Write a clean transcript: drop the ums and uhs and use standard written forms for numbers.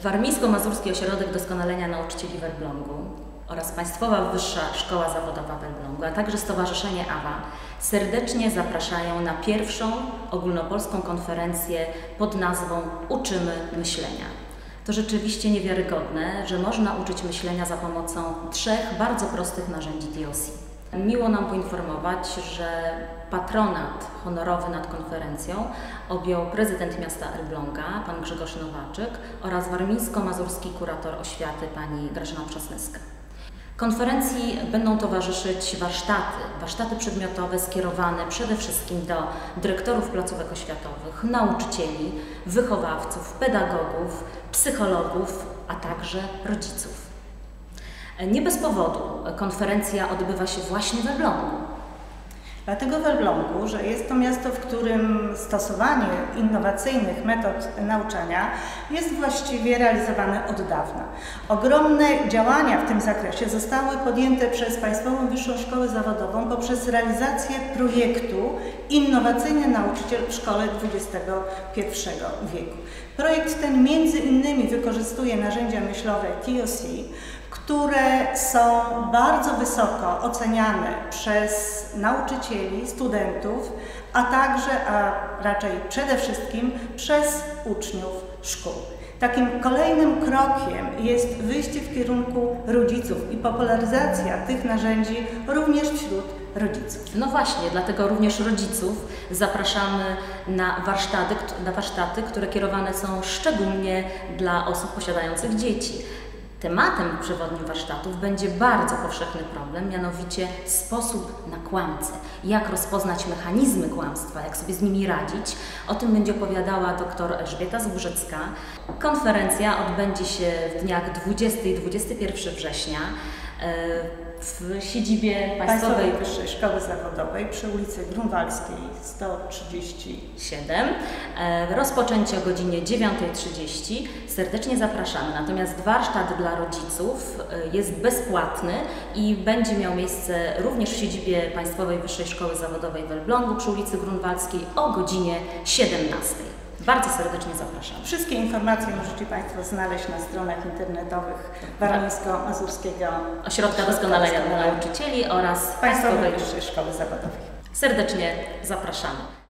Warmińsko-Mazurski Ośrodek Doskonalenia Nauczycieli w Elblągu oraz Państwowa Wyższa Szkoła Zawodowa w Elblągu, a także Stowarzyszenie AWA serdecznie zapraszają na pierwszą ogólnopolską konferencję pod nazwą Uczymy Myślenia. To rzeczywiście niewiarygodne, że można uczyć myślenia za pomocą 3 bardzo prostych narzędzi DOC. Miło nam poinformować, że patronat honorowy nad konferencją objął prezydent miasta Elbląga, pan Grzegorz Nowaczyk, oraz warmińsko-mazurski kurator oświaty, pani Grażyna Przasnyska. Konferencji będą towarzyszyć warsztaty przedmiotowe skierowane przede wszystkim do dyrektorów placówek oświatowych, nauczycieli, wychowawców, pedagogów, psychologów, a także rodziców. Nie bez powodu konferencja odbywa się właśnie w Elblągu. Dlatego w Elblągu, że jest to miasto, w którym stosowanie innowacyjnych metod nauczania jest właściwie realizowane od dawna. Ogromne działania w tym zakresie zostały podjęte przez Państwową Wyższą Szkołę Zawodową poprzez realizację projektu Innowacyjny Nauczyciel w Szkole XXI wieku. Projekt ten między innymi wykorzystuje narzędzia myślowe TOC, które są bardzo wysoko oceniane przez nauczycieli, studentów, a także, a raczej przede wszystkim przez uczniów szkół. Takim kolejnym krokiem jest wyjście w kierunku rodziców i popularyzacja tych narzędzi również wśród rodziców. No właśnie, dlatego również rodziców zapraszamy na warsztaty, które kierowane są szczególnie dla osób posiadających dzieci. Tematem przewodnim warsztatów będzie bardzo powszechny problem, mianowicie sposób na kłamcę. Jak rozpoznać mechanizmy kłamstwa, jak sobie z nimi radzić. O tym będzie opowiadała dr Elżbieta Złużycka. Konferencja odbędzie się w dniach 20 i 21 września w siedzibie Państwowej Wyższej Szkoły Zawodowej przy ulicy Grunwaldzkiej 137. Rozpoczęcie o godzinie 9:30. Serdecznie zapraszamy. Natomiast warsztat dla rodziców jest bezpłatny i będzie miał miejsce również w siedzibie Państwowej Wyższej Szkoły Zawodowej w Elblągu przy ulicy Grunwaldzkiej o godzinie 17:00. Bardzo serdecznie zapraszam. Wszystkie informacje możecie Państwo znaleźć na stronach internetowych Warmińsko-Mazurskiego Ośrodka Doskonalenia Nauczycieli oraz Państwowej Wyższej Szkoły Zawodowej. Serdecznie zapraszamy.